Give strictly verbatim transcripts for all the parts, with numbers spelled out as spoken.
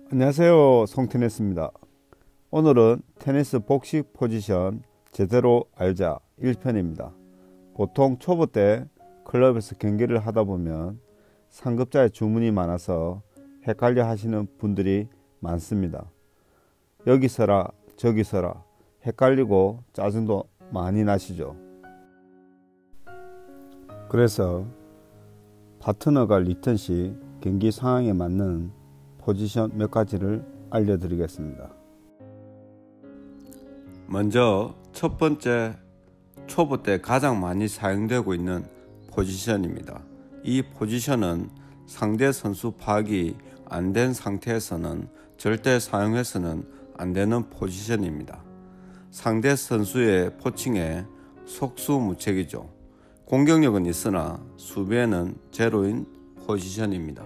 안녕하세요, 송테니스입니다. 오늘은 테니스 복식 포지션 제대로 알자 일 편입니다. 보통 초보 때 클럽에서 경기를 하다 보면 상급자의 주문이 많아서 헷갈려 하시는 분들이 많습니다. 여기 서라 저기 서라 헷갈리고 짜증도 많이 나시죠. 그래서 파트너가 리턴 시 경기 상황에 맞는 포지션 몇 가지를 알려드리겠습니다. 먼저 첫 번째, 초보 때 가장 많이 사용되고 있는 포지션입니다. 이 포지션은 상대 선수 파악이 안 된 상태에서는 절대 사용해서는 안 되는 포지션입니다. 상대 선수의 포칭에 속수무책이죠. 공격력은 있으나 수비에는 제로인 포지션입니다.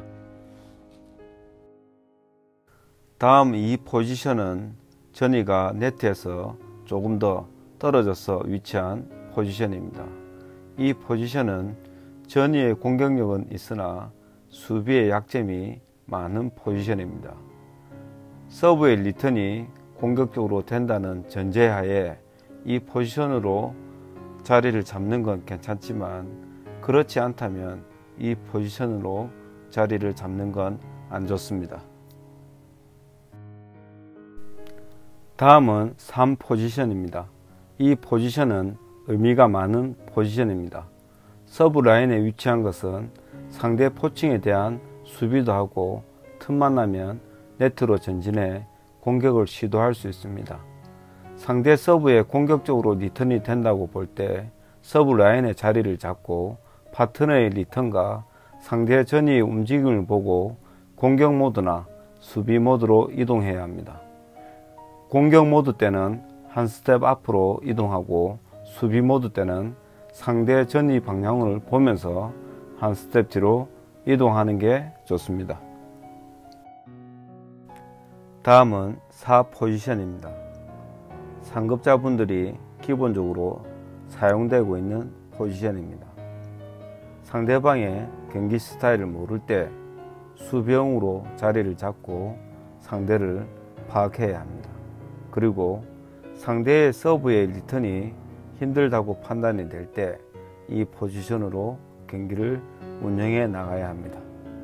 다음 이 포지션은 전위가 네트에서 조금 더 떨어져서 위치한 포지션입니다. 이 포지션은 전위의 공격력은 있으나 수비의 약점이 많은 포지션입니다. 서브의 리턴이 공격적으로 된다는 전제하에 이 포지션으로 자리를 잡는 건 괜찮지만 그렇지 않다면 이 포지션으로 자리를 잡는 건 안 좋습니다. 다음은 삼 포지션입니다. 이 포지션은 의미가 많은 포지션입니다. 서브 라인에 위치한 것은 상대 포칭에 대한 수비도 하고 틈만 나면 네트로 전진해 공격을 시도할 수 있습니다. 상대 서브에 공격적으로 리턴이 된다고 볼 때 서브 라인의 자리를 잡고 파트너의 리턴과 상대 전위의 움직임을 보고 공격 모드나 수비 모드로 이동해야 합니다. 공격 모드 때는 한 스텝 앞으로 이동하고 수비 모드 때는 상대 전위 방향을 보면서 한 스텝 뒤로 이동하는 게 좋습니다. 다음은 사 포지션입니다. 상급자분들이 기본적으로 사용되고 있는 포지션입니다. 상대방의 경기 스타일을 모를 때 수비형으로 자리를 잡고 상대를 파악해야 합니다. 그리고 상대의 서브의 리턴이 힘들다고 판단이 될 때 이 포지션으로 경기를 운영해 나가야 합니다.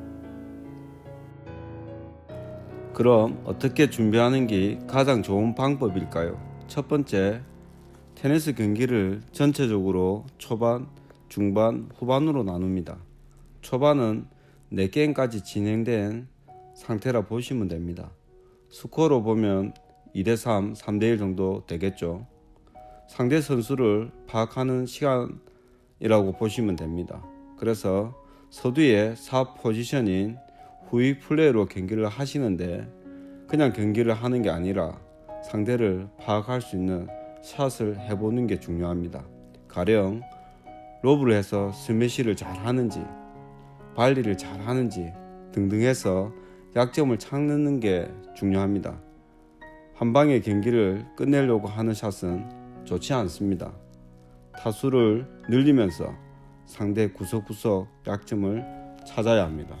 그럼 어떻게 준비하는 게 가장 좋은 방법일까요? 첫 번째, 테니스 경기를 전체적으로 초반, 중반, 후반으로 나눕니다. 초반은 네 게임까지 진행된 상태라 보시면 됩니다. 스코어로 보면 이 대 삼, 삼 대 일 정도 되겠죠. 상대 선수를 파악하는 시간이라고 보시면 됩니다. 그래서 서두에 사 포지션인 후위 플레이로 경기를 하시는데 그냥 경기를 하는 게 아니라 상대를 파악할 수 있는 샷을 해보는 게 중요합니다. 가령 로브를 해서 스매시를 잘 하는지 발리를 잘 하는지 등등 해서 약점을 찾는 게 중요합니다. 한 방에 경기를 끝내려고 하는 샷은 좋지 않습니다. 타수를 늘리면서 상대 구석구석 약점을 찾아야 합니다.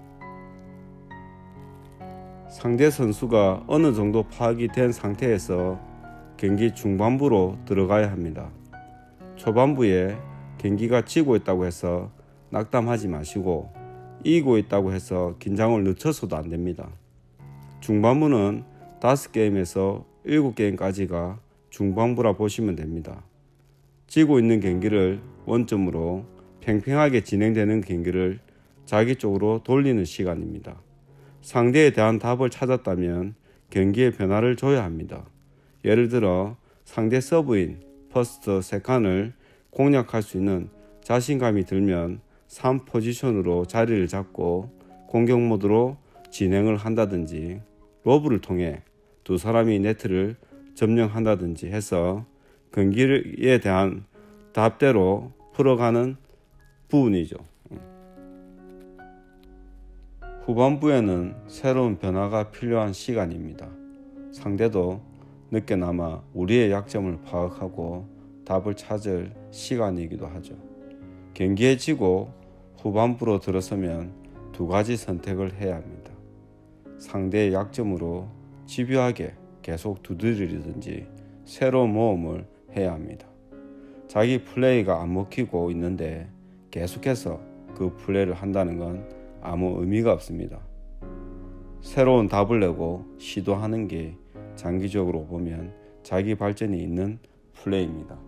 상대 선수가 어느 정도 파악이 된 상태에서 경기 중반부로 들어가야 합니다. 초반부에 경기가 지고 있다고 해서 낙담하지 마시고 이기고 있다고 해서 긴장을 늦춰서도 안 됩니다. 중반부는 다섯 게임에서 일곱 게임까지가 중반부라 보시면 됩니다. 지고 있는 경기를 원점으로 팽팽하게 진행되는 경기를 자기 쪽으로 돌리는 시간입니다. 상대에 대한 답을 찾았다면 경기의 변화를 줘야 합니다. 예를 들어 상대 서브인 퍼스트, 세컨을 공략할 수 있는 자신감이 들면 삼 포지션으로 자리를 잡고 공격 모드로 진행을 한다든지 로브를 통해 두 사람이 네트를 점령한다든지 해서 경기에 대한 답대로 풀어가는 부분이죠. 후반부에는 새로운 변화가 필요한 시간입니다. 상대도 늦게나마 우리의 약점을 파악하고 답을 찾을 시간이기도 하죠. 경기에 지고 후반부로 들어서면 두 가지 선택을 해야 합니다. 상대의 약점으로 집요하게 계속 두드리든지 새로운 모험을 해야 합니다. 자기 플레이가 안 먹히고 있는데 계속해서 그 플레이를 한다는 건 아무 의미가 없습니다. 새로운 답을 내고 시도하는 게 장기적으로 보면 자기 발전이 있는 플레이입니다.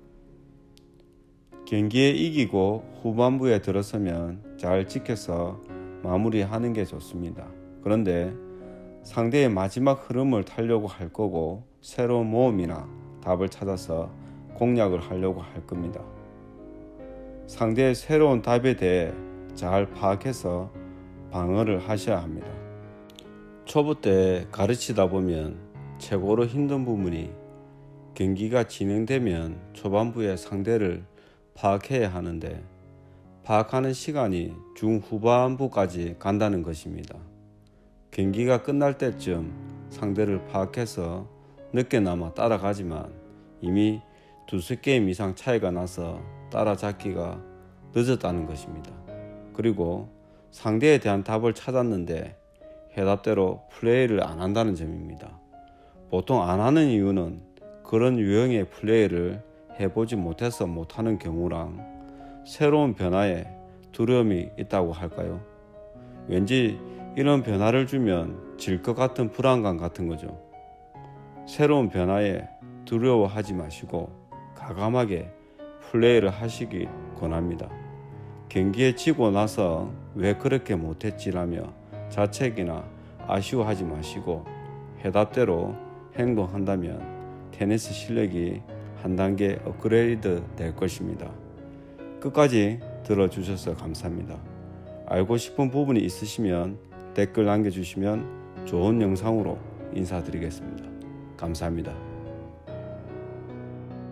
경기에 이기고 후반부에 들어서면 잘 지켜서 마무리하는 게 좋습니다. 그런데 상대의 마지막 흐름을 타려고 할 거고 새로운 모험이나 답을 찾아서 공략을 하려고 할 겁니다. 상대의 새로운 답에 대해 잘 파악해서 방어를 하셔야 합니다. 초보 때 가르치다 보면 최고로 힘든 부분이 경기가 진행되면 초반부에 상대를 파악해야 하는데 파악하는 시간이 중후반부까지 간다는 것입니다. 경기가 끝날 때쯤 상대를 파악해서 늦게나마 따라가지만 이미 두세 게임 이상 차이가 나서 따라잡기가 늦었다는 것입니다. 그리고 상대에 대한 답을 찾았는데 해답대로 플레이를 안 한다는 점입니다. 보통 안 하는 이유는 그런 유형의 플레이를 해보지 못해서 못하는 경우랑 새로운 변화에 두려움이 있다고 할까요? 왠지 이런 변화를 주면 질 것 같은 불안감 같은 거죠. 새로운 변화에 두려워하지 마시고 과감하게 플레이를 하시기 권합니다. 경기에 지고 나서 왜 그렇게 못했지라며 자책이나 아쉬워하지 마시고 해답대로 행동한다면 테니스 실력이 한 단계 업그레이드 될 것입니다. 끝까지 들어주셔서 감사합니다. 알고 싶은 부분이 있으시면 댓글 남겨주시면 좋은 영상으로 인사드리겠습니다. 감사합니다.